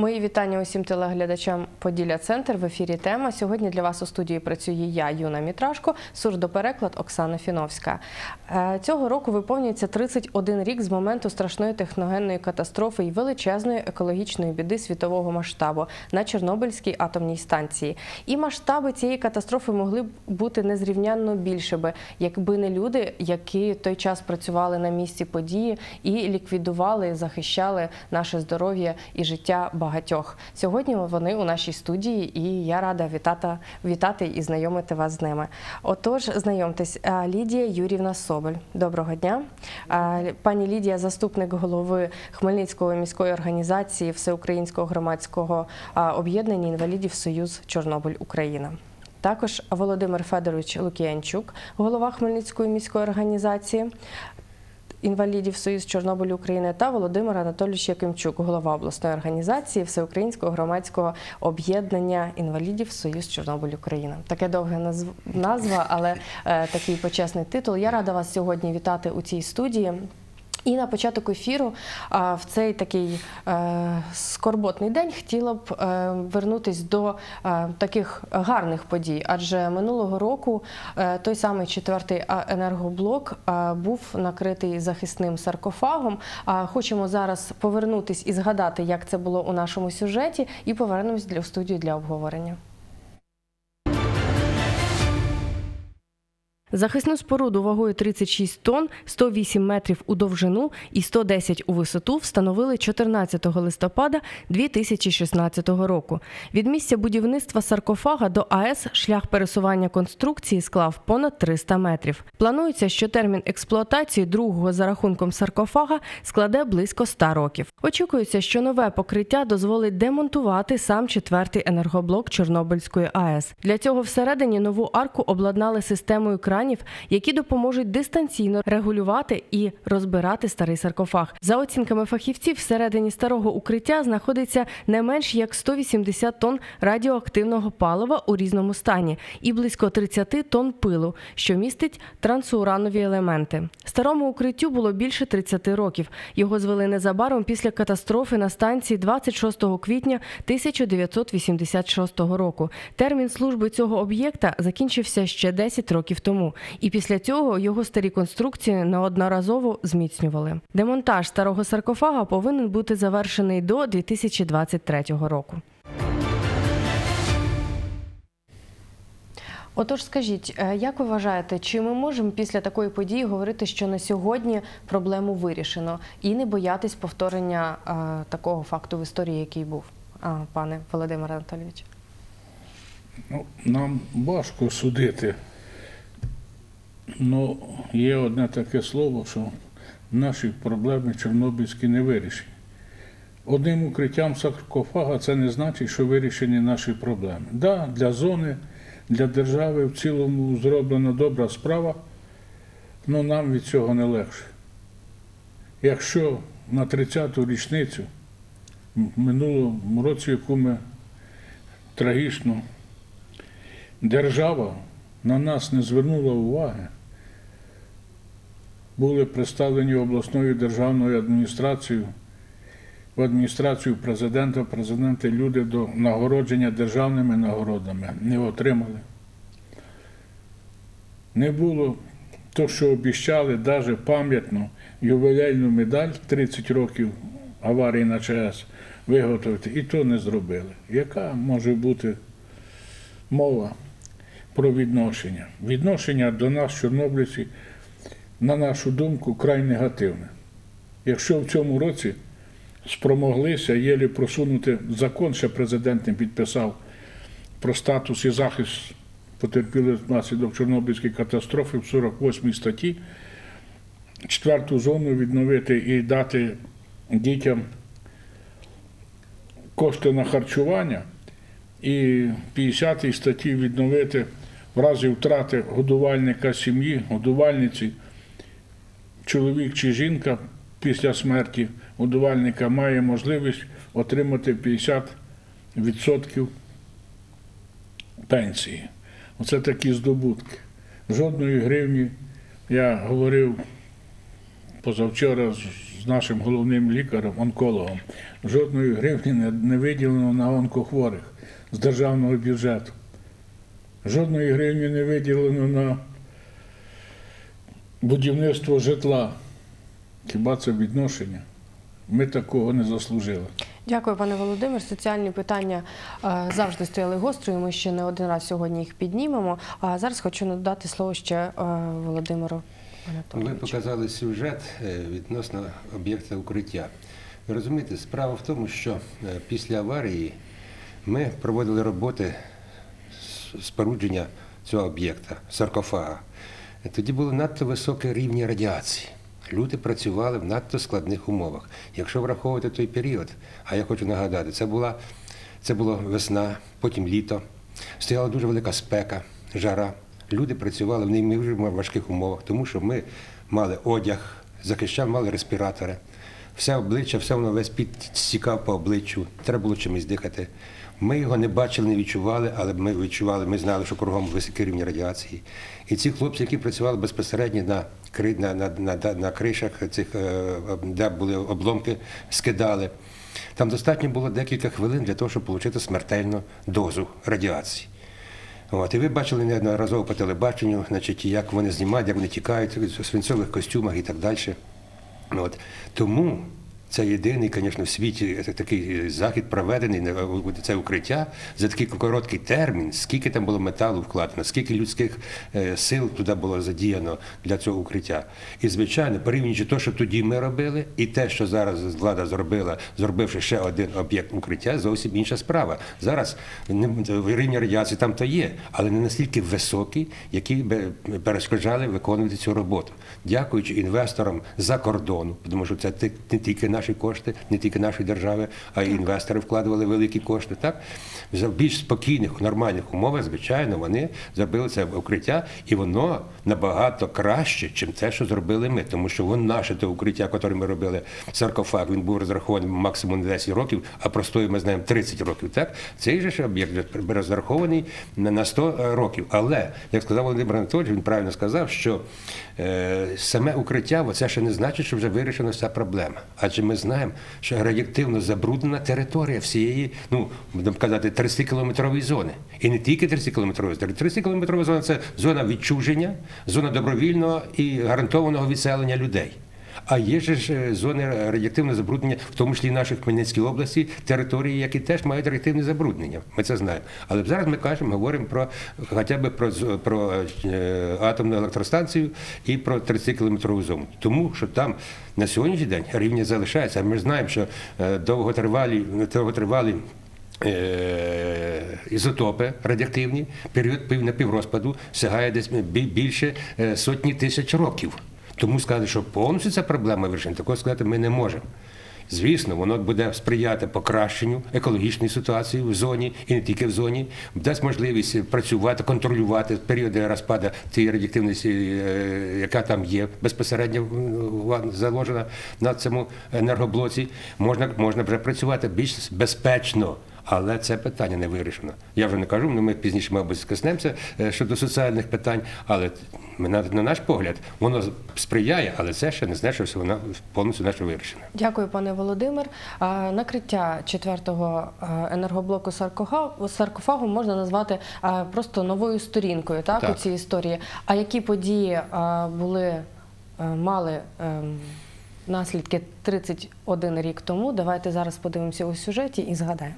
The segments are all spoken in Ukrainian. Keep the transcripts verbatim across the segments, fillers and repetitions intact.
Мої вітання усім телеглядачам Поділля Центр. В ефірі тема. Сьогодні для вас у студії працює я, Юна Мітрашко, сурдопереклад Оксана Фіновська. Цього року виповнюється тридцять один рік з моменту страшної техногенної катастрофи і величезної екологічної біди світового масштабу на Чорнобильській атомній станції. І масштаби цієї катастрофи могли б бути незрівнянно більшими, якби не люди, які в той час працювали на місці події і ліквідували, захищали наше здоров'я і життя багатьох. Сьогодні вони у нашій студії, і я рада вітати, вітати і знайомити вас з ними. Отож, знайомтесь, Лідія Юріївна Соболь. Доброго дня. Пані Лідія – заступник голови Хмельницької міської організації Всеукраїнського громадського об'єднання інвалідів «Союз Чорнобиль Україна». Також Володимир Федорович Лук'янчук, голова Хмельницької міської організації інвалідів «Союз Чорнобиль України» та Володимир Анатолійович Якимчук, голова обласної організації Всеукраїнського громадського об'єднання інвалідів «Союз Чорнобиль Україна». Таке довге назва, але е, такий почесний титул. Я рада вас сьогодні вітати у цій студії. І на початок ефіру в цей такий е, скорботний день хотіла б е, вернутися до е, таких гарних подій, адже минулого року е, той самий четвертий енергоблок е, був накритий захисним саркофагом. А хочемо зараз повернутися і згадати, як це було у нашому сюжеті, і повернемось в студію для обговорення. Захисну споруду вагою тридцять шість тонн, сто вісім метрів у довжину і сто десять у висоту встановили чотирнадцятого листопада дві тисячі шістнадцятого року. Від місця будівництва саркофага до АЕС шлях пересування конструкції склав понад триста метрів. Планується, що термін експлуатації другого за рахунком саркофага складе близько ста років. Очікується, що нове покриття дозволить демонтувати сам четвертий енергоблок Чорнобильської АЕС. Для цього всередині нову арку обладнали системою кранів, які допоможуть дистанційно регулювати і розбирати старий саркофаг. За оцінками фахівців, всередині старого укриття знаходиться не менш як сто вісімдесят тонн радіоактивного палива у різному стані і близько тридцять тонн пилу, що містить трансуранові елементи. Старому укриттю було більше тридцяти років. Його звели незабаром після катастрофи на станції двадцять шостого квітня тисяча дев'ятсот вісімдесят шостого року. Термін служби цього об'єкта закінчився ще десять років тому. І після цього його старі конструкції неодноразово зміцнювали. Демонтаж старого саркофага повинен бути завершений до дві тисячі двадцять третього року. Отож, скажіть, як ви вважаєте, чи ми можемо після такої події говорити, що на сьогодні проблему вирішено, і не боятись повторення а, такого факту в історії, який був, а, пане Володимире Анатолійовичу? Ну, нам важко судити. Ну, є одне таке слово, що наші проблеми чорнобильські не вирішені. Одним укриттям саркофага це не значить, що вирішені наші проблеми. Так, да, для зони, для держави в цілому зроблена добра справа, але нам від цього не легше. Якщо на тридцяту річницю в минулому році, яку ми трагічно, держава на нас не звернула уваги, були представлені обласною державною адміністрацією, в адміністрацію президента, президенти люди до нагородження державними нагородами не отримали. Не було то, що обіцяли, навіть пам'ятну ювілейну медаль тридцять років аварії на ЧАЕС виготовити, і то не зробили. Яка може бути мова про відношення? Відношення до нас, чорнобильців, на нашу думку, край негативне. Якщо в цьому році спромоглися єлі просунути закон, ще президент не підписав, про статус і захист потерпілих внаслідок Чорнобильської катастрофи в сорок восьмій статті, четверту зону відновити і дати дітям кошти на харчування, і в п'ятдесятій статті відновити в разі втрати годувальника сім'ї, годувальниці, чоловік чи жінка після смерті годувальника має можливість отримати п'ятдесят відсотків пенсії. Оце такі здобутки. Жодної гривні, я говорив позавчора з з нашим головним лікарем, онкологом. Жодної гривні не, не виділено на онкохворих з державного бюджету. Жодної гривні не виділено на будівництво житла. Хіба це відношення? Ми такого не заслужили. Дякую, пане Володимир. Соціальні питання е, завжди стояли гостро, і ми ще не один раз сьогодні їх піднімемо. А зараз хочу надати слово ще е, Володимиру Анатолійовичу. Ви показали сюжет е, відносно об'єкта укриття. Ви розумієте, справа в тому, що е, після аварії ми проводили роботи з спорудження цього об'єкта, саркофага. Тоді були надто високі рівні радіації. Люди працювали в надто складних умовах. Якщо враховувати той період, а я хочу нагадати, це була, це була весна, потім літо, стояла дуже велика спека, жара. Люди працювали в неймовірно важких умовах, тому що ми мали одяг, захищав, мали респіратори. Все обличчя, все воно весь підстікав по обличчю, треба було чимось дихати. Ми його не бачили, не відчували, але ми відчували, ми знали, що кругом високі рівні радіації. І ці хлопці, які працювали безпосередньо на, на, на, на, на кришах, цих, де були обломки, скидали. Там достатньо було декілька хвилин для того, щоб отримати смертельну дозу радіації. От, і ви бачили неодноразово по телебаченню, значить, як вони знімають, як вони тікають у свинцових костюмах і так далі. От. Тому це єдиний, звісно, в світі такий захід проведений, це укриття, за такий короткий термін, скільки там було металу вкладено, скільки людських сил туди було задіяно для цього укриття. І, звичайно, порівнюючи те, що тоді ми робили, і те, що зараз влада зробила, зробивши ще один об'єкт укриття, зовсім інша справа. Зараз рівні радіації там то є, але не настільки високі, які б перешкоджали виконувати цю роботу. Дякуючи інвесторам за кордону, тому що це не тільки наші кошти, не тільки нашої держави, а й інвестори вкладували великі кошти. Так? В більш спокійних, нормальних умовах, звичайно, вони зробили це укриття, і воно набагато краще, ніж те, що зробили ми. Тому що воно наше те укриття, яке ми робили, саркофаг, він був розрахований максимум на десять років, а простою ми знаємо тридцять років. Так? Цей же ж об'єкт розрахований на сто років. Але, як сказав Володимир Анатолійович, він правильно сказав, що е, саме укриття, це ще не значить, що вже вирішена вся проблема. Адже ми знаємо, що радіоактивно забруднена територія всієї, ну, будемо казати, тридцятикілометрової зони. І не тільки тридцятикілометрової зони. тридцятикілометрова зона – це зона відчуження, зона добровільного і гарантованого відселення людей. А є ж зони радіоактивного забруднення, в тому числі і в нашій Хмельницькій області, території, які теж мають радіоактивне забруднення. Ми це знаємо. Але зараз ми кажемо, говоримо про хоча б про, про е, атомну електростанцію і про тридцятикілометрову зону. Тому що там на сьогоднішній день рівні залишаються. А ми ж знаємо, що е, довготривалі, довготривалі е, ізотопи радіоактивні, період напіврозпаду сягає десь більше е, сотні тисяч років. Тому сказати, що повністю ця проблема вирішена, такого сказати ми не можемо. Звісно, воно буде сприяти покращенню екологічної ситуації в зоні, і не тільки в зоні, дасть можливість працювати, контролювати періоди розпаду тієї радіоактивності, яка там є, безпосередньо заложена на цьому енергоблоці. Можна, можна вже працювати більш безпечно. Але це питання не вирішено. Я вже не кажу, ми пізніше, мабуть, скоснемося щодо соціальних питань, але на, на наш погляд, воно сприяє, але це ще не значить, що воно повністю не вирішено. Дякую, пане Володимир. Накриття четвертого енергоблоку саркофагу можна назвати просто новою сторінкою, так, так. у цій історії. А які події були, мали наслідки тридцять один рік тому? Давайте зараз подивимося у сюжеті і згадаємо.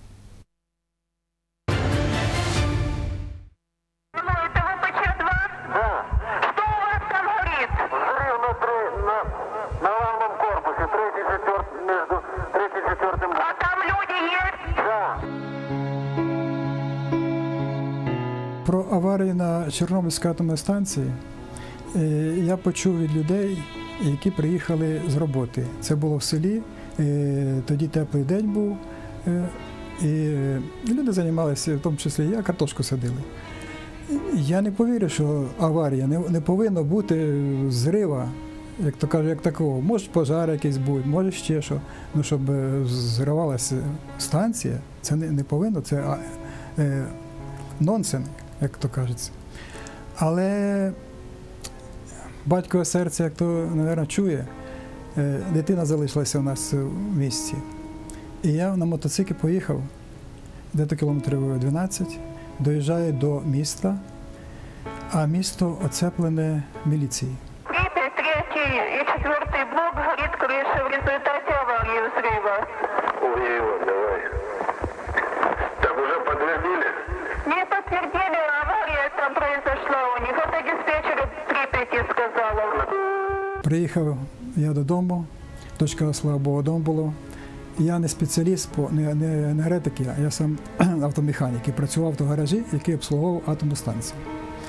Про аварію на Чорнобильській атомній станції я почув від людей, які приїхали з роботи. Це було в селі, тоді теплий день був, і люди займалися, в тому числі я, картошку садили. Я не повірю, що аварія, не, не повинно бути зрива, як то кажуть, як такого. Може пожар якийсь буде, може ще що. Ну, щоб зривалася станція, це не, не повинно, це е, нонсенс, як то кажеться. Але батькове серце, як то, мабуть, чує, Е, Дитина залишилася у нас в місті. І я на мотоциклі поїхав, де-то кілометрів дванадцять, доїжджаю до міста, а місто оцеплене міліцією. Припять, третий и четвертый блок горит крыша в результате аварии взрыва. Ой-ой, давай. Так уже подтвердили? Не подтвердили, авария там произошла у них. Это диспетчер Припяти сказала. Приїхав я додому, дочка, слава Богу, вдома було. Я не спеціаліст, по, не, не енергетик, я, я сам автомеханік і працював в автогаражі, який обслуговував атомну станцію.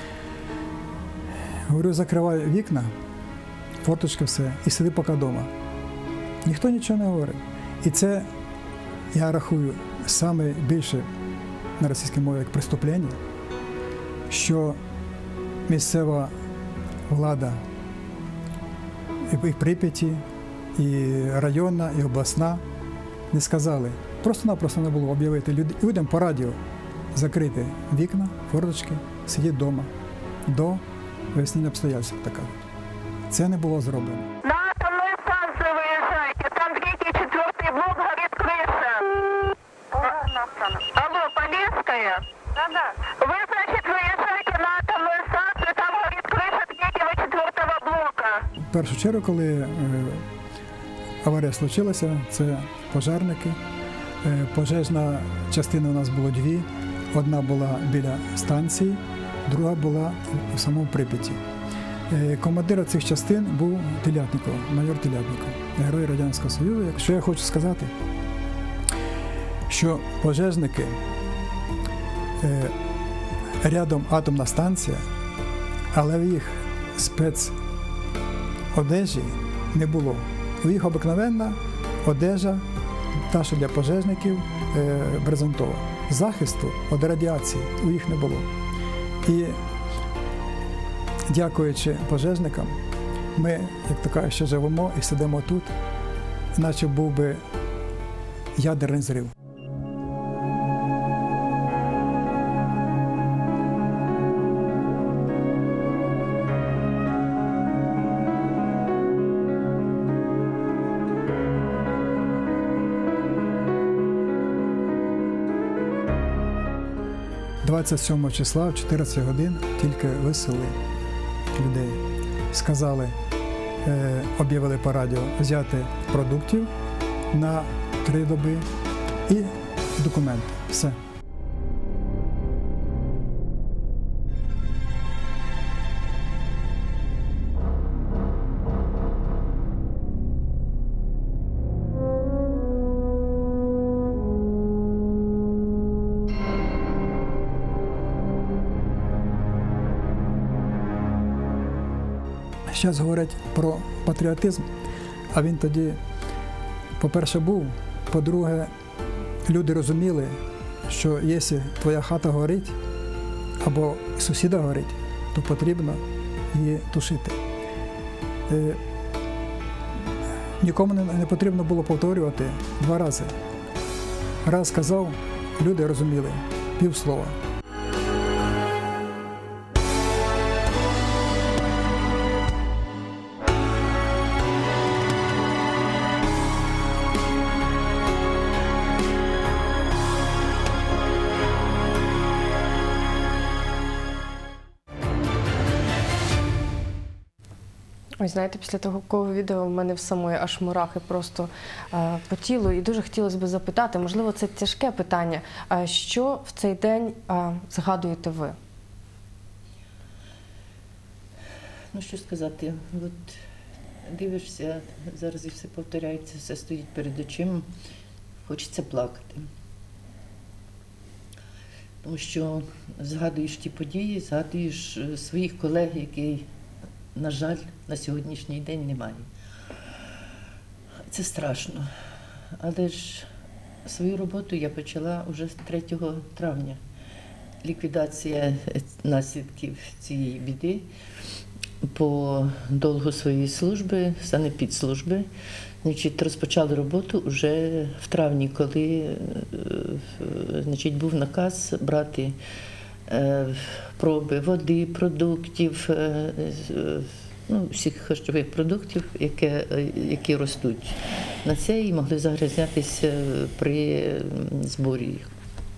Говорю, закривай вікна, форточка, все, і сиди поки вдома. Ніхто нічого не говорив. І це, я рахую, саме більше на російській мові як преступлення, що місцева влада і Прип'яті, і районна, і обласна не сказали. Просто-напросто не було об'явити людям по радіо закрити вікна, форточки, сидіти вдома до вияснення обстоятельств. Така. Це не було зроблено. На атомную станцию выезжайте, там третий, четвертый блок горит крыша. Алло, Полесская? Да-да. Вы, значит, выезжайте на атомную станцию, там горит крыша третьего, четвертого блока. В першу чергу, коли е, аварія случилася, це пожежники. Е, пожежна частина у нас було дві. Одна була біля станції, друга була в самому Прип'яті. Е, командиром цих частин був Телятніков, майор Телятніков, герой Радянського Союзу. Що я хочу сказати, що пожежники, е, рядом атомна станція, але в їх спецодежі не було. У їх обикновенна одежа, та, що для пожежників, е, брезентова. Захисту від радіації у їх не було. І дякуючи пожежникам, ми, як то кажуть, ще живемо і сидимо тут, наче був би ядерний зрив. двадцять сьомого числа в чотирнадцять годин тільки висели людей. Сказали, е, об'явили по радіо взяти продуктів на три доби і документи. Все. Зараз говорять про патріотизм, а він тоді, по-перше, був, по-друге, люди розуміли, що якщо твоя хата горить або сусіда горить, то потрібно її тушити. Е, нікому не, не потрібно було повторювати два рази. Раз сказав, люди розуміли півслова. Ось, знаєте, після того відео в мене в самої аж мурахи просто е, по тілу. І дуже хотілося б запитати, можливо, це тяжке питання, а що в цей день е, згадуєте ви? Ну, що сказати, от дивишся, зараз і все повторяється, все стоїть перед очима, хочеться плакати. Тому що згадуєш ті події, згадуєш своїх колег, які, на жаль, на сьогоднішній день немає. Це страшно. Але ж свою роботу я почала вже третього травня. Ліквідація наслідків цієї біди по довгу своєї служби, санепідслужби. Значить, розпочали роботу вже в травні, коли значить, був наказ брати проби води, продуктів, ну, всіх харчових продуктів, які, які ростуть на це, і могли загрязнятися при зборі їх.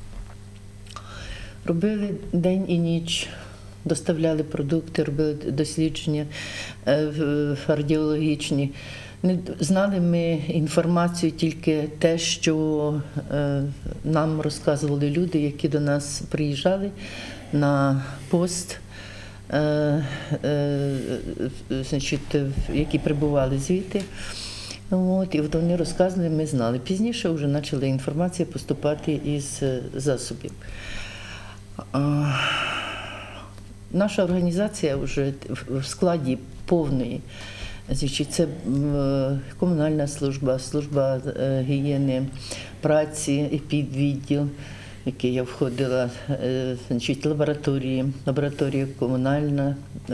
Робили день і ніч, доставляли продукти, робили дослідження радіологічні. Не знали ми інформацію тільки те, що е, нам розказували люди, які до нас приїжджали на пост, е, е, значить, які прибували звідти. От, і от вони розказували, ми знали. Пізніше вже почала інформація поступати із засобів. А, наша організація вже в складі повної. Значить, це комунальна служба, служба гігієни праці, підвідділ, в який я входила, значить, лабораторії, лабораторія комунальна,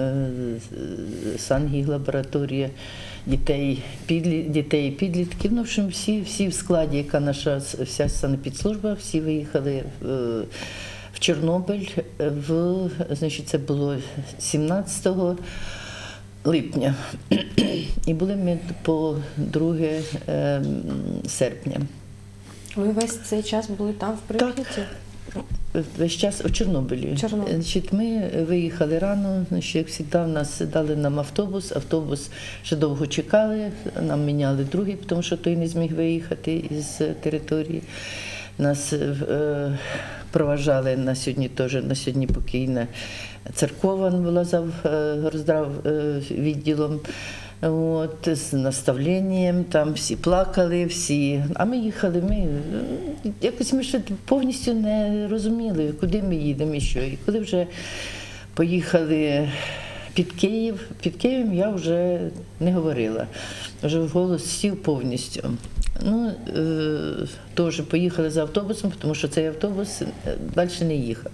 сангіглабораторія дітей, підлі, дітей і підлітків. Ну, в общем, всі, всі в складі, яка наша вся санепідслужба, всі виїхали в, в Чорнобиль, в, значить, це було сімнадцятого липня. І були ми по друге серпня. Ви весь цей час були там, в Прип'яті? Весь час у Чорнобилі. Чорнобиль. Значить, ми виїхали рано, значить, як завжди, нас дали нам автобус, автобус ще довго чекали, нам міняли другий, тому що той не зміг виїхати із території. Нас е, проважали на сьогодні теж, на сьогодні покійна Церкова була за роздрав відділом, от, з наставленням, там всі плакали, всі. А ми їхали, ми якось ми ще повністю не розуміли, куди ми їдемо і що. І коли вже поїхали під Київ, під Києвом я вже не говорила, вже голос сів повністю. Ну, е, теж поїхали за автобусом, тому що цей автобус далі не їхав.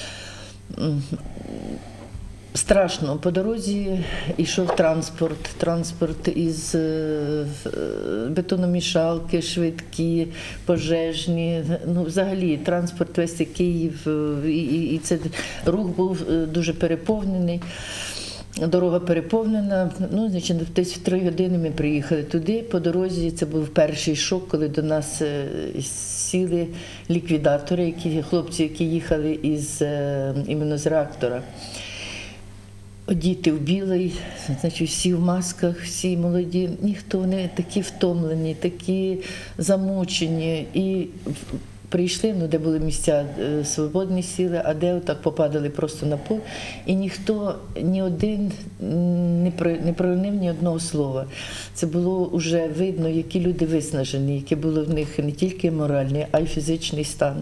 Страшно. По дорозі йшов транспорт, транспорт із бетономішалки, швидкі, пожежні. Ну, взагалі, транспорт весь Київ, і, і, і це рух був дуже переповнений. Дорога переповнена. Ну, значить, десь в три години ми приїхали туди. По дорозі це був перший шок, коли до нас сіли ліквідатори, які, хлопці, які їхали із, іменно з реактора. Одіти в білий, значить, всі в масках, всі молоді, ніхто не такі втомлені, такі замучені. І прийшли, ну, де були місця свободні сіли, а де так попадали просто на пол. І ніхто, ні один не, про, не проронив ні одного слова. Це було вже видно, які люди виснажені, яке було в них не тільки моральний, а й фізичний стан.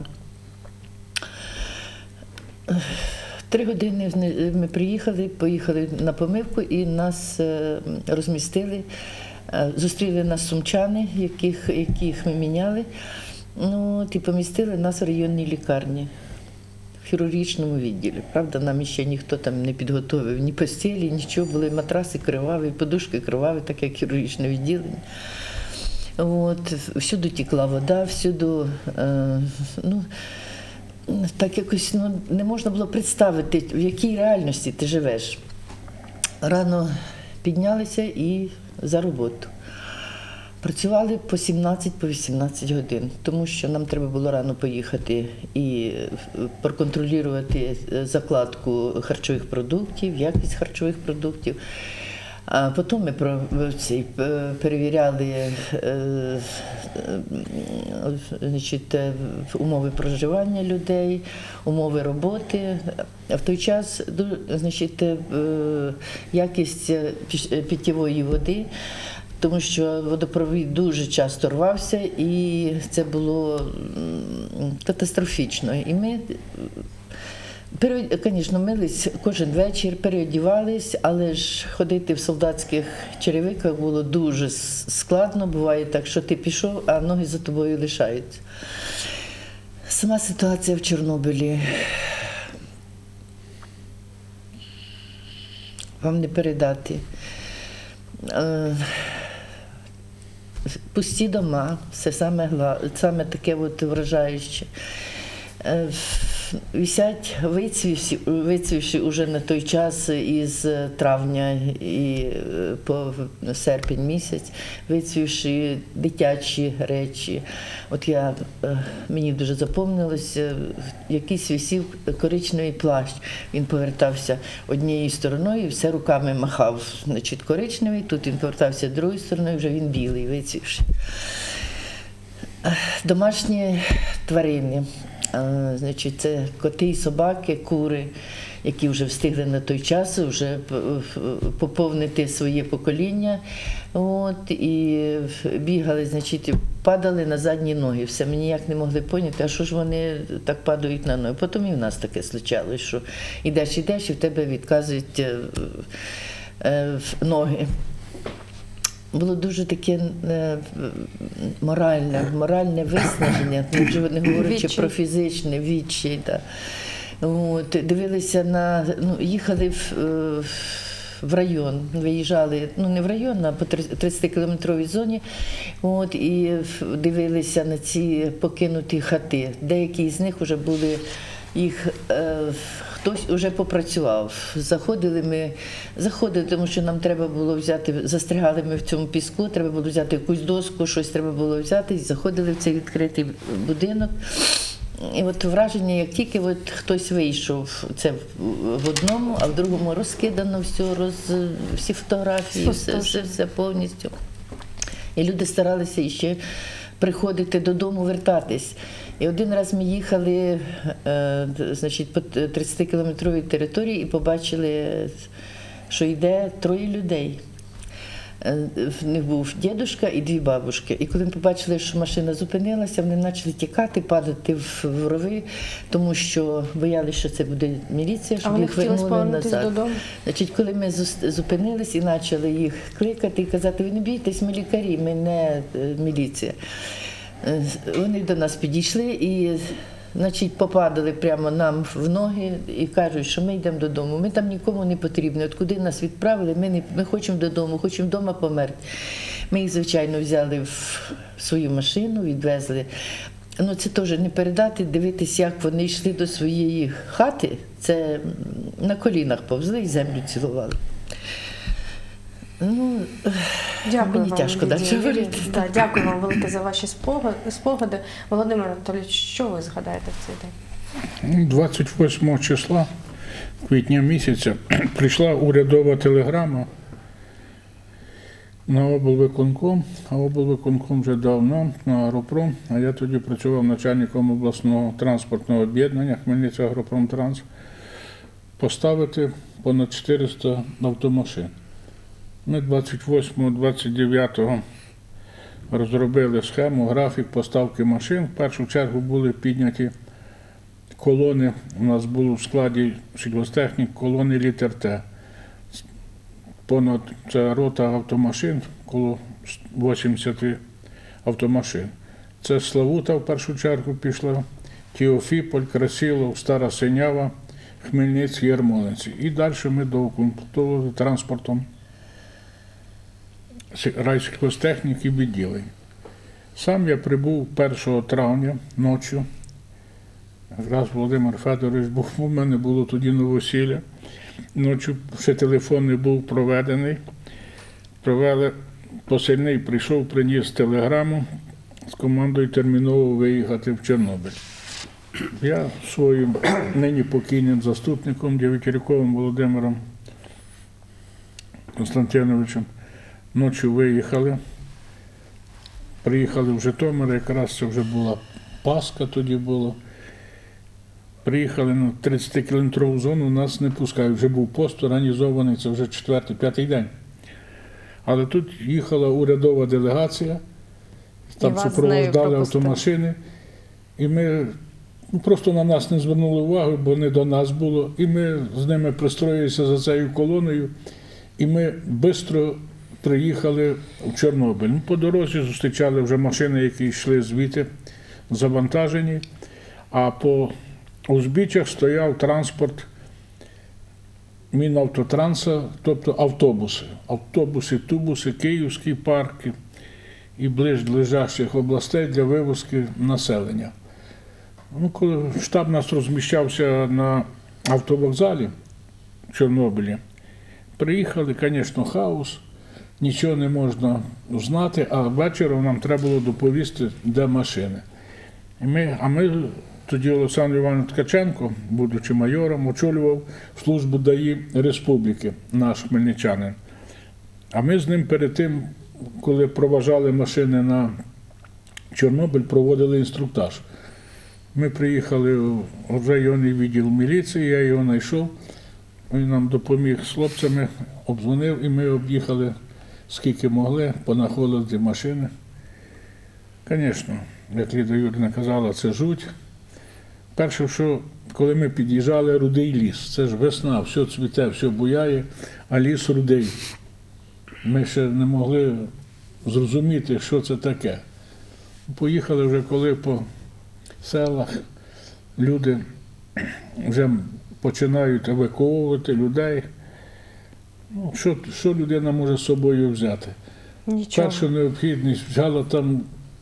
Три години ми приїхали, поїхали на помивку і нас розмістили. Зустріли нас сумчани, яких, яких ми міняли. Ну, і помістили нас в районній лікарні, в хірургічному відділі. Правда, нам ще ніхто там не підготовив ні постілі, нічого. Були матраси криваві, подушки криваві, так як хірургічне відділення. От, всюди текла вода, всюди, е, ну, так якось, ну, не можна було представити, в якій реальності ти живеш. Рано піднялися і за роботу. Працювали по сімнадцять-вісімнадцять годин, тому що нам треба було рано поїхати і проконтролювати закладку харчових продуктів, якість харчових продуктів. А потім ми перевіряли значить, умови проживання людей, умови роботи. В той час, значить, якість питьової води, тому що водопровід дуже часто рвався, і це було катастрофічно. І ми, звісно, мились кожен вечір, переодівались, але ж ходити в солдатських черевиках було дуже складно. Буває так, що ти пішов, а ноги за тобою лишаються. Сама ситуація в Чорнобилі вам не передати. Пусті дома, все саме, саме таке от вражаюче. висять вицвівші, вицвівші уже на той час із травня і е, по серпень місяць, вицвівші дитячі речі. От я, е, мені дуже запомнилося, якийсь висів коричневий плащ. Він повертався однією стороною і все руками махав. Значить, коричневий, тут він повертався другою стороною, вже він білий, вицвівший. Домашні тварини, а, значить, це коти і собаки, кури, які вже встигли на той час вже поповнити своє покоління. От, і бігали, значить, падали на задні ноги. Все, ми ніяк не могли поняти, а що ж вони так падають на ноги. Потім і в нас таке случалось, що йдеш, йдеш, і в тебе відказують е, е, ноги. Було дуже таке е, моральне, моральне виснаження, вже не говорячи про фізичне відчай. Да. От, дивилися на, ну, їхали в, в район, виїжджали, ну не в район, а по тридцятикілометровій зоні, от, і дивилися на ці покинуті хати. Деякі з них вже були, їх е, хтось вже попрацював. Заходили ми, заходили, тому що нам треба було взяти, застрягали ми в цьому піску, треба було взяти якусь доску, щось треба було взяти, і заходили в цей відкритий будинок. І от враження, як тільки от хтось вийшов, це в одному, а в другому розкидано все, роз, всі фотографії, все, все, все повністю. І люди старалися іще приходити додому, вертатись. І один раз ми їхали, е, значить, по тридцятикілометровій території і побачили, що йде троє людей. В них був дідусь і дві бабушки. І коли ми побачили, що машина зупинилася, вони почали тікати, падати в рови, тому що боялися, що це буде міліція, щоб їх вернули назад. Додому? Значить, коли ми зупинились і почали їх кликати і казати, ви не бійтесь, ми лікарі, ми не міліція. Вони до нас підійшли і, значить, попадали прямо нам в ноги і кажуть, що ми йдемо додому. Ми там нікому не потрібні. От куди нас відправили, ми, не, ми хочемо додому, хочемо вдома померти. Ми їх, звичайно, взяли в свою машину, відвезли. Ну, це теж не передати, дивитися, як вони йшли до своєї хати. Це на колінах повзли і землю цілували. Ну, дякую мені вам, тяжко далі говорити. Да, дякую вам велике за ваші спогади. Володимир Анатолійович, що ви згадаєте в цей день? двадцять восьмого числа квітня місяця прийшла урядова телеграма на облвиконком, а облвиконком вже дав нам на Агропром, а я тоді працював начальником обласного транспортного об'єднання Хмельницький Агропромтранс, поставити понад чотириста автомашин. Ми двадцять восьмого - двадцять дев'ятого розробили схему, графік поставки машин. В першу чергу були підняті колони, у нас було в складі сільгостехнік колони літер Т. Понад це рота автомашин, коло вісімдесят автомашин. Це Славута в першу чергу пішла, Теофіполь, Красилов, Стара Синява, Хмельницький, Ярмолинці. І далі ми доукомплектовували транспортом райсільхозтехніки відділень. Сам я прибув першого травня ночі. Якраз Володимир Федорович був, у мене було тоді новосілля. Ночі ще телефон не був проведений. Провели, посильний прийшов, приніс телеграму з командою терміново виїхати в Чорнобиль. Я своїм нині покійним заступником Дев'ятіряковим Володимиром Константиновичем ночі виїхали, приїхали в Житомир, якраз це вже була Пасха тоді була. Приїхали на тридцятикілометрову зону, нас не пускають. Вже був пост організований, це вже четвертий, п'ятий день. Але тут їхала урядова делегація, там супроводжували автомашини, і ми ну, просто на нас не звернули увагу, бо не до нас було. І ми з ними пристроїлися за цією колоною, і ми швидко приїхали в Чорнобиль. По дорозі зустрічали вже машини, які йшли звідти, завантажені, а по узбіччях стояв транспорт Мінавтотранса, тобто автобуси. Автобуси, тубуси, київські парки і ближайших областей для вивозки населення. Ну, коли штаб нас розміщався на автовокзалі в Чорнобилі, приїхали, звісно, хаос, нічого не можна знати, а вечором нам треба було доповісти, де машини. І ми, а ми тоді Олександр Іванович Ткаченко, будучи майором, очолював службу ДАІ Республіки, наш хмельничанин. А ми з ним перед тим, коли проважали машини на Чорнобиль, проводили інструктаж. Ми приїхали в районний відділ міліції, я його знайшов, він нам допоміг з хлопцями, обдзвонив, і ми об'їхали скільки могли, понаходили машини. Звісно, як Ліда Юрівна казала, це жуть. Перше, що коли ми під'їжджали, рудий ліс, це ж весна, все цвіте, все буяє, а ліс рудий. Ми ще не могли зрозуміти, що це таке. Поїхали вже, коли по селах люди вже починають евакуовувати людей. Ну, що, що людина може з собою взяти? Нічого. Перша необхідність взяла там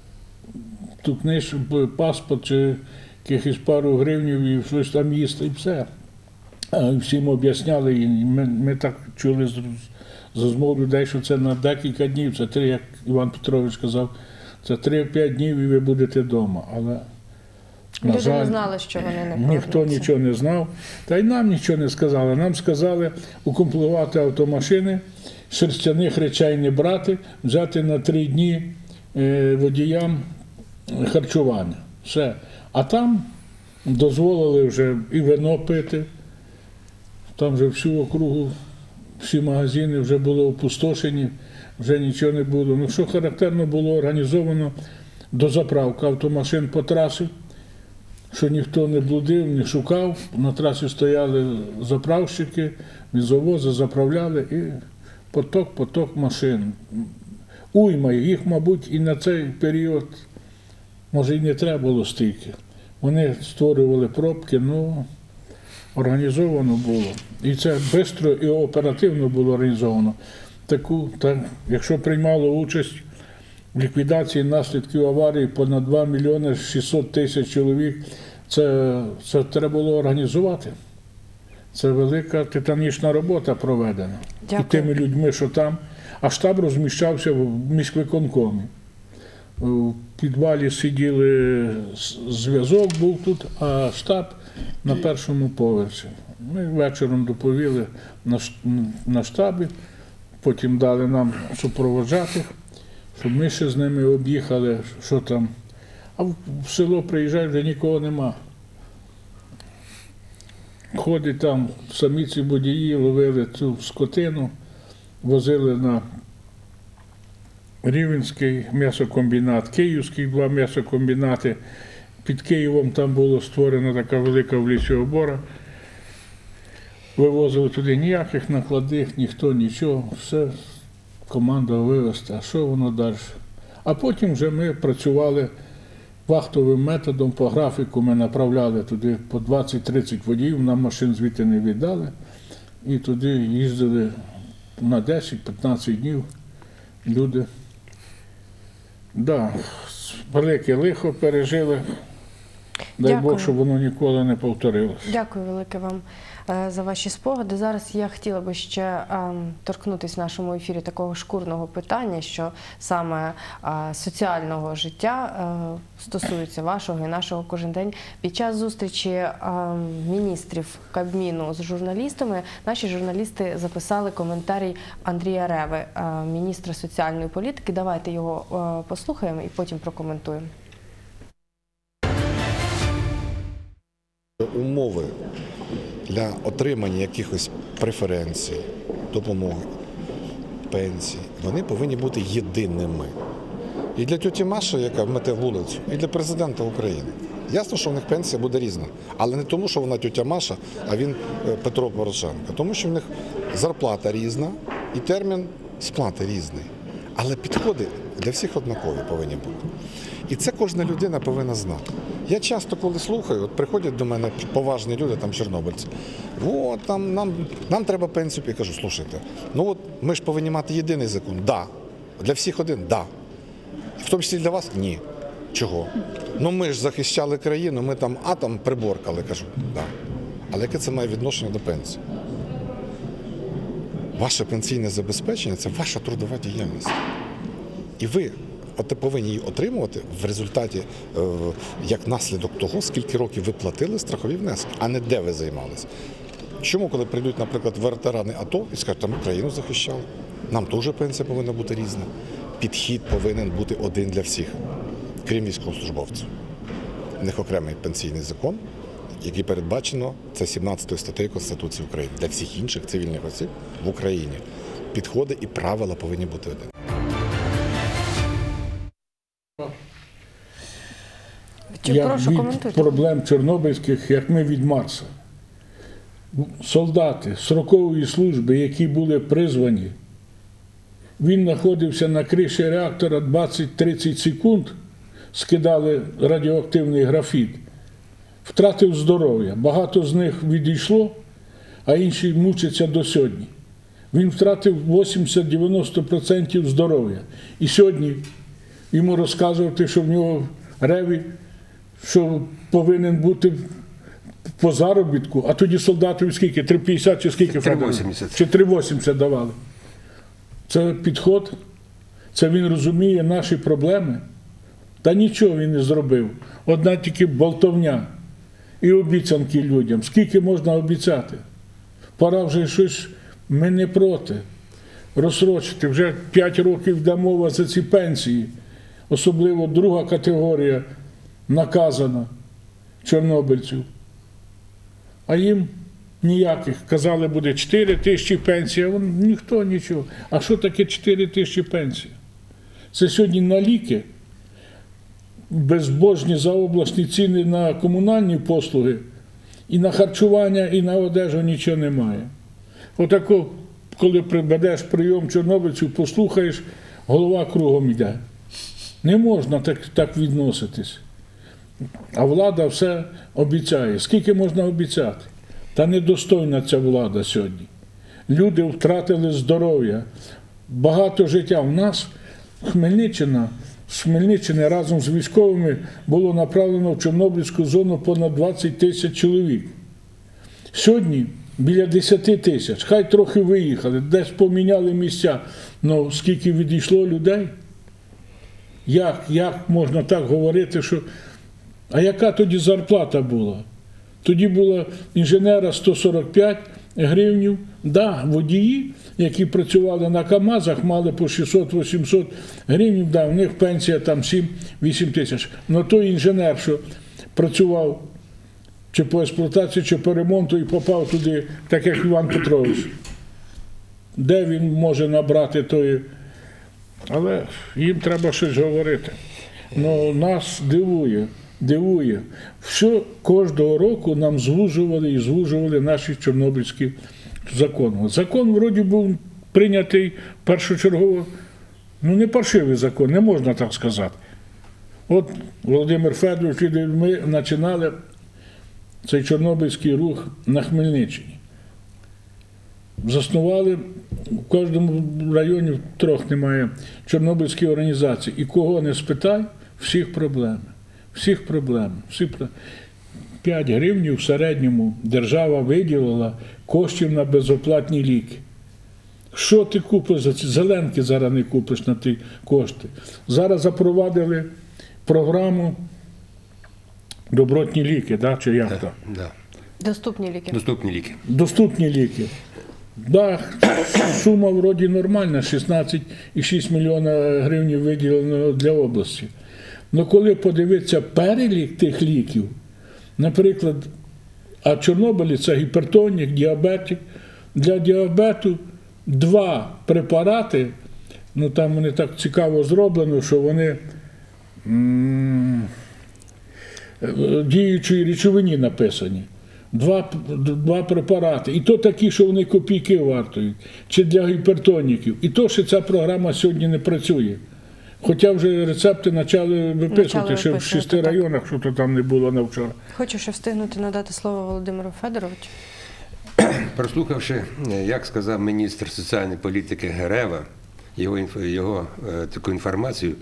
ту книжку, паспорт чи якихось пару гривнів і щось там їсти і все. А всім об'ясняли, і ми, ми так чули з, з розмов людей, що це на декілька днів, це три, як Іван Петрович казав, це три-п'ять днів і ви будете вдома. Але, на Люди жаль, не знали, що вони не ніхто повернуться. нічого не знав. Та й нам нічого не сказали. Нам сказали укомплектувати автомашини, шерстяних речей не брати, взяти на три дні е, водіям харчування. Все. А там дозволили вже і вино пити, там вже всю округу, всі магазини вже були опустошені, вже нічого не було. Ну, що характерно, було організовано дозаправка автомашин по трасі, що ніхто не блудив, не шукав. На трасі стояли заправщики, візовози заправляли і поток-поток машин. Уйма їх, мабуть, і на цей період, може, і не треба було стільки. Вони створювали пробки, ну, організовано було. І це швидко і оперативно було організовано. Таку, так, якщо приймало участь в ліквідації наслідків аварії понад два мільйони шістсот тисяч чоловік, це, це треба було організувати. Це велика титанічна робота проведена. Дякую. І тими людьми, що там. А штаб розміщався в міськвиконкомі. В підвалі сиділи, зв'язок був тут, а штаб на першому поверсі. Ми вечором доповіли на, на штабі, потім дали нам супроводжати, щоб ми ще з ними об'їхали, що там. А в село приїжджають, вже нікого нема. Ходять там, самі ці водії ловили цю скотину, возили на Рівненський м'ясокомбінат, Київський два м'ясокомбінати. Під Києвом там була створена така велика в лісі обора. Вивозили туди ніяких накладних, ніхто нічого, все команда вивезти. А що воно далі? А потім вже ми працювали вахтовим методом, по графіку ми направляли туди по двадцять-тридцять водіїв, нам машин звідти не віддали. І туди їздили на десять-п'ятнадцять днів люди. Да, велике лихо пережили. Дай Дякую. Бог, щоб воно ніколи не повторилося. Дякую велике вам е, за ваші спогади. Зараз я хотіла би ще е, торкнутися в нашому ефірі такого шкурного питання, що саме е, соціального життя е, стосується вашого і нашого кожен день. Під час зустрічі е, міністрів Кабміну з журналістами наші журналісти записали коментарій Андрія Реви, е, міністра соціальної політики. Давайте його е, послухаємо і потім прокоментуємо. Умови для отримання якихось преференцій, допомоги, пенсій, вони повинні бути єдиними. І для тьоті Маші, яка мете вулицю, і для президента України. Ясно, що в них пенсія буде різна. Але не тому, що вона тьотя Маша, а він Петро Порошенко. Тому що в них зарплата різна і термін сплати різний. Але підходи для всіх однакові повинні бути. І це кожна людина повинна знати. Я часто, коли слухаю, от приходять до мене поважні люди, там чорнобильці, от там нам, нам треба пенсію. Я кажу, слушайте, ну от ми ж повинні мати єдиний закон. Да. Для всіх один? Да. В тому числі для вас? Ні. Чого? Ну ми ж захищали країну, ми там атом приборкали, кажу, да. Але яке це має відношення до пенсії? Ваше пенсійне забезпечення – це ваша трудова діяльність. І ви от повинні її отримувати в результаті, е, як наслідок того, скільки років ви платили страхові внески, а не де ви займалися. Чому, коли прийдуть, наприклад, ветерани АТО і скажуть, ми країну захищали, нам теж пенсія повинна бути різна. Підхід повинен бути один для всіх, крім військовослужбовців. У них окремий пенсійний закон, який передбачено, це сімнадцятою статтею Конституції України. Для всіх інших цивільних осіб в Україні підходи і правила повинні бути один. Чи Як прошу від коментуйте. проблем чорнобильських, як ми від Марса. Солдати строкової служби, які були призвані, він знаходився на криші реактора двадцять-тридцять секунд, скидали радіоактивний графіт, втратив здоров'я. Багато з них відійшло, а інші мучаться до сьогодні. Він втратив вісімдесят-дев'яносто відсотків здоров'я. І сьогодні йому розказувати, що в нього реві, що повинен бути по заробітку, а тоді солдатові скільки? три п'ятдесят чи скільки? три вісімдесят. Чи три вісімдесят давали. Це підход, це він розуміє наші проблеми. Та нічого він не зробив. Одна тільки болтовня і обіцянки людям. Скільки можна обіцяти? Пора вже щось, ми не проти. Розсрочити. Вже п'ять років йде мова за ці пенсії. Особливо друга категорія наказана чорнобильців. А їм ніяких. Казали, буде чотири тисячі пенсії, а вон, ніхто нічого. А що таке чотири тисячі пенсії? Це сьогодні на ліки, безбожні заобласні ціни на комунальні послуги, і на харчування, і на одежу нічого немає. Отако, коли прибедеш прийом чорнобильців, послухаєш, голова кругом йде. Не можна так, так відноситись. А влада все обіцяє. Скільки можна обіцяти? Та недостойна ця влада сьогодні. Люди втратили здоров'я, багато життя. У нас Хмельниччина, з Хмельниччини разом з військовими було направлено в Чорнобильську зону понад двадцять тисяч чоловік. Сьогодні біля десять тисяч. Хай трохи виїхали, десь поміняли місця. Ну скільки відійшло людей? Як, як можна так говорити, що... А яка тоді зарплата була? Тоді була інженера сто сорок п'ять гривнів. Да, водії, які працювали на КАМАЗах, мали по шістсот-вісімсот гривень, да, в них пенсія там сім-вісім тисяч. Но той інженер, що працював чи по експлуатації, чи по ремонту і попав туди, так як Іван Петрович, де він може набрати тої... Але їм треба щось говорити. Но нас дивує, дивує, що кожного року нам звужували і звужували наші чорнобильські закони. Закон, вроді, був прийнятий першочергово, ну не паршивий закон, не можна так сказати. От Володимир Федорович, ми починали цей чорнобильський рух на Хмельниччині. Заснували, в кожному районі трьох немає чорнобильської організації. І кого не спитай, всіх проблеми. Всіх проблем. Всіх проблем. п'ять гривень в середньому держава виділила коштів на безоплатні ліки. Що ти купиш за ці зеленки, зараз не купиш на ті кошти. Зараз запровадили програму добротні ліки, да, чи як так? Да. Доступні ліки. Доступні ліки. Доступні ліки. Да, сума вроді нормальна, шістнадцять цілих шість десятих мільйона гривень виділено для області. Але коли подивитися перелік тих ліків, наприклад, а Чорнобилі це гіпертонік, діабетик, для діабету два препарати, ну там вони так цікаво зроблено, що вони м- діючої речовині написані. Два, два препарати. І то такі, що вони копійки вартують. Чи для гіпертоніків. І то, що ця програма сьогодні не працює. Хоча вже рецепти почали виписувати, ще в шести так. районах, що то там не було на вчора. Хочу ще встигнути надати слово Володимиру Федоровичу. Прослухавши, як сказав міністр соціальної політики Герева, його, його е, таку інформацію,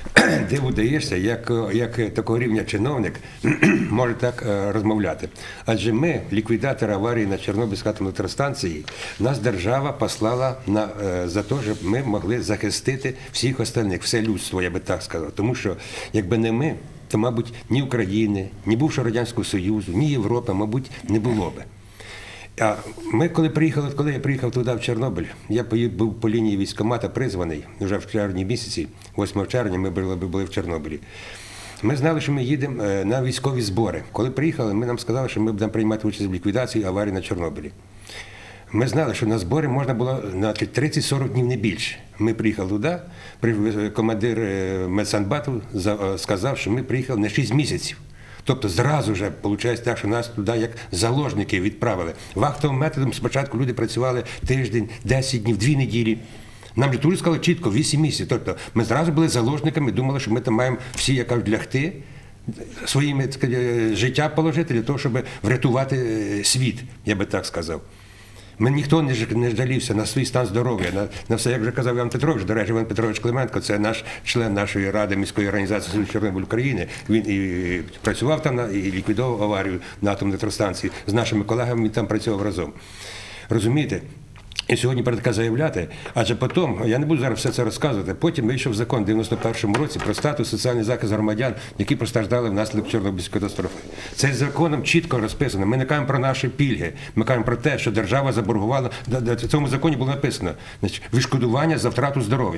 диву даєшся, як, як такого рівня чиновник може так е, розмовляти. Адже ми, ліквідатори аварії на Чорнобильській атомній електростанції, нас держава послала на, е, за те, щоб ми могли захистити всіх остальних, все людство, я би так сказав. Тому що, якби не ми, то, мабуть, ні України, ні бувшого Радянського Союзу, ні Європи, мабуть, не було би. А ми, коли приїхали, коли я приїхав туди, в Чорнобиль, я був по лінії військкомата призваний, вже в червні місяці, восьмого червня ми були, були в Чорнобилі. Ми знали, що ми їдемо на військові збори. Коли приїхали, ми нам сказали, що ми будемо приймати участь в ліквідації аварії на Чорнобилі. Ми знали, що на збори можна було на тридцять-сорок днів, не більше. Ми приїхали туди, командир медсанбату сказав, що ми приїхали на шість місяців. Тобто зразу вже виходить так, що нас туди як заложники відправили. Вахтовим методом спочатку люди працювали тиждень, десять днів, дві неділі. Нам же тут сказали чітко, вісім місяців. Тобто ми зразу були заложниками, думали, що ми там маємо всі, як кажуть, лягти, своїми життя положити для того, щоб врятувати світ, я би так сказав. Ми ніхто не, не жалівся на свій стан здоров'я, на, на все, як вже казав Іван Петрович. До речі, Іван Петрович Клименко, це наш член нашої ради міської організації «Союз Чорнобиль України». Він і працював там, і ліквідував аварію на атомній електростанції. З нашими колегами він там працював разом. Розумієте? І сьогодні про таке заявляти, адже потім, я не буду зараз все це розказувати, потім вийшов закон в дев'яносто першому році про статус соціальний захист громадян, які постраждали внаслідок Чорнобильської катастрофи. Це законом чітко розписано. Ми не кажемо про наші пільги, ми кажемо про те, що держава заборгувала, в цьому законі було написано, значить, відшкодування за втрату здоров'я.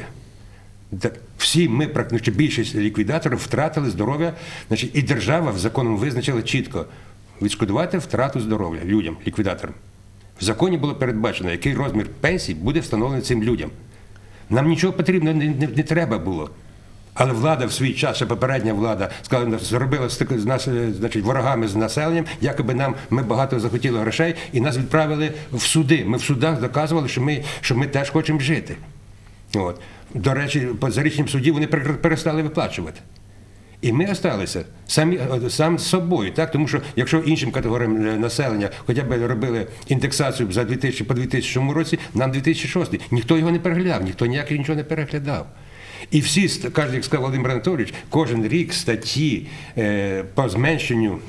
Всі ми, практично більшість ліквідаторів, втратили здоров'я, значить, і держава в законом визначила чітко відшкодувати втрату здоров'я людям, ліквідаторам. В законі було передбачено, який розмір пенсій буде встановлений цим людям. Нам нічого потрібно не, не, не треба було. Але влада в свій час, ще попередня влада, сказала, зробила з нас, значить, ворогами з населенням, якоби нам, ми багато захотіли грошей, і нас відправили в суди. Ми в судах доказували, що ми, що ми теж хочемо жити. От. До речі, по зарічнім суді вони перестали виплачувати. І ми залишилися самі, сам з собою, так? Тому що якщо іншим категоріям населення хоча б робили індексацію за дві тисячі, по дві тисячі році, нам дві тисячі шостий. Ніхто його не переглядав, ніхто ніякий нічого не переглядав. І всі, каже, як сказав Володимир Анатолійович, кожен рік статті е, по зменшенню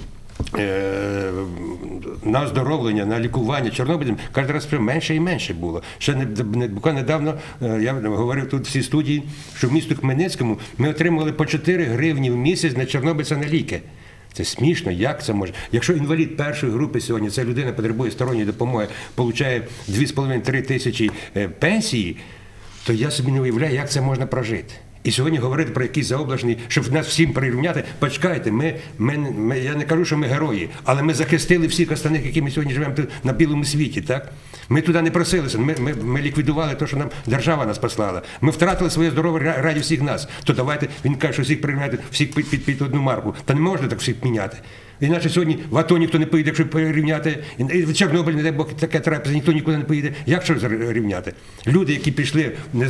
е, на оздоровлення, на лікування Чорнобилем, кожен раз менше і менше було. Ще не, не, буквально недавно, е, я говорив тут в цій студії, що в місті Хмельницькому ми отримували по чотири гривні в місяць на чорнобильця на ліки. Це смішно, як це може? Якщо інвалід першої групи сьогодні, ця людина потребує сторонньої допомоги, отримує дві з половиною - три тисячі е, пенсії, то я собі не уявляю, як це можна прожити. І сьогодні говорити про якісь заоблачні, щоб нас всім прирівняти, почекайте, ми, ми, ми, я не кажу, що ми герої, але ми захистили всіх остальних, які ми сьогодні живемо тут на білому світі, так? Ми туди не просилися, ми, ми, ми ліквідували те, що нам держава нас послала. Ми втратили своє здоров'я раді всіх нас. То давайте, він каже, що всіх прирівняти, всіх під, під, під одну марку. Та не можна так всіх міняти. Іначе сьогодні в АТО ніхто не поїде, якщо порівняти, і в Чорнобиль, не дай Бог, таке трапиться, ніхто нікуди не поїде. Як що рівняти? Люди, які пішли, не,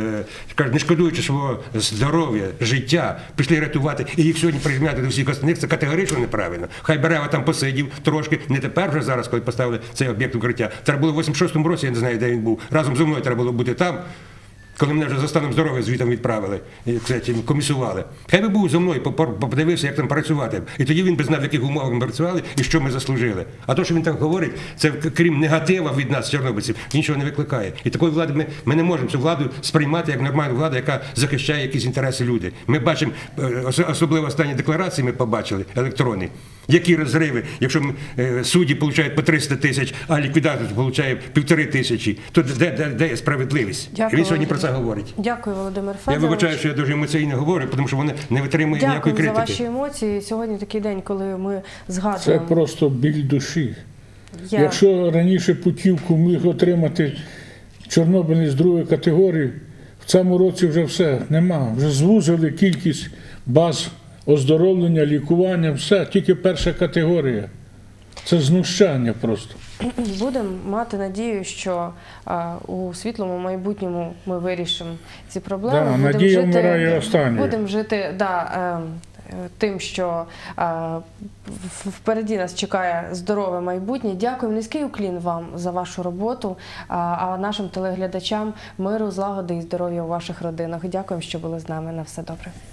не шкодуючи свого здоров'я, життя, пішли рятувати, і їх сьогодні прирівняти до всіх остальних, це категорично неправильно. Хай Берева там посидів трошки, не тепер вже зараз, коли поставили цей об'єкт укриття. Треба було в вісімдесят шостому році, я не знаю, де він був, разом зі мною треба було бути там, коли мене вже за станом здоров'я звітом відправили, кстати, комісували. Хай би був зі мною, подивився, як там працювати. І тоді він би знав, в яких умовах ми працювали і що ми заслужили. А то, що він так говорить, це крім негатива від нас, чорнобильців, нічого не викликає. І такої влади ми, ми не можемо цю владу сприймати як нормальну владу, яка захищає якісь інтереси людей. Ми бачимо, особливо останні декларації ми побачили, електронні. Які розриви, якщо судді отримують по триста тисяч, а ліквідатор отримує півтори тисячі, то де, де, де є справедливість? Дякую, і він сьогодні про це говорить. Дякую, Володимир Федорович. Я вибачаю, що я дуже емоційно говорю, тому що вони не витримують ніякої критики. Дякую за ваші емоції. Сьогодні такий день, коли ми згадуємо. Це просто біль душі. Я... Якщо раніше путівку міг отримати чорнобильець з другої категорії, в цьому році вже все, нема. Вже звузили кількість баз оздоровлення, лікування, все, тільки перша категорія. Це знущання просто. Будемо мати надію, що а, у світлому майбутньому ми вирішимо ці проблеми. Да, будемо надія жити, вмирає останньою. Будемо жити, да, е, тим, що а, впереді нас чекає здорове майбутнє. Дякую, низький уклін вам за вашу роботу, а, а нашим телеглядачам миру, злагоди і здоров'я у ваших родинах. Дякуємо, що були з нами. На все добре.